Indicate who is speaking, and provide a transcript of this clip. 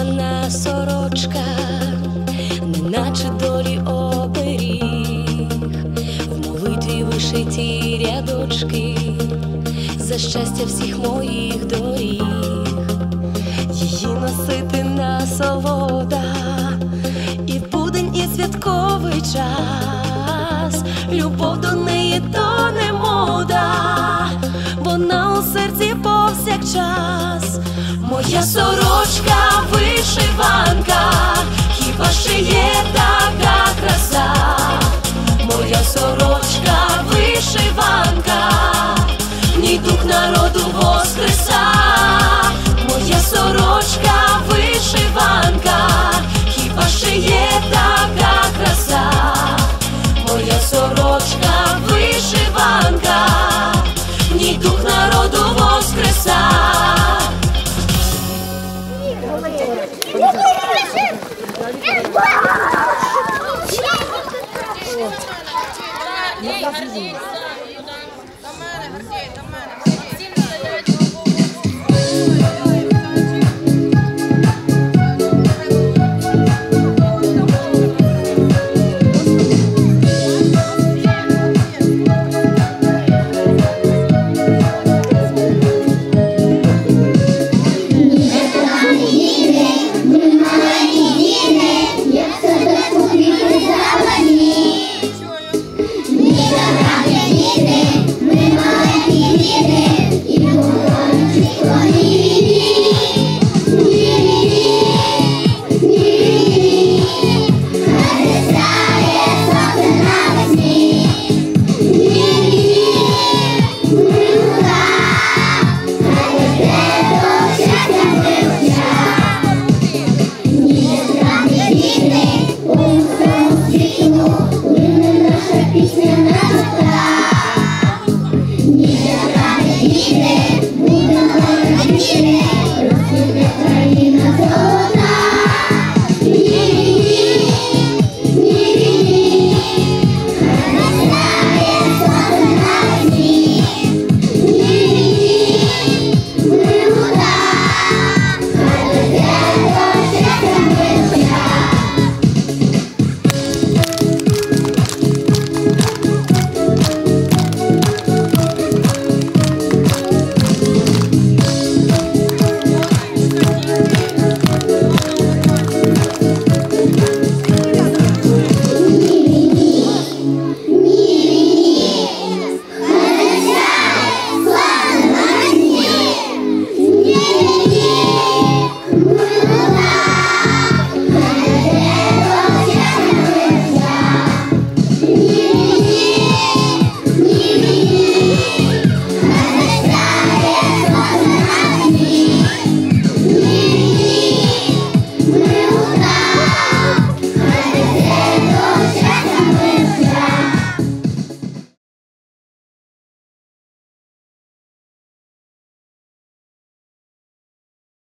Speaker 1: вишивана сорочка, неначе долі оберіг, в молитві вишиті рядочки за щастя всіх моїх доріг. Її носити насолода і в будень, і святковий час. Любов до неї то не мода, вона у серці повсякчас. Моя сорочка вишиванка, хіба ще є така краса? Моя сорочка вишиванка, в ній дух народу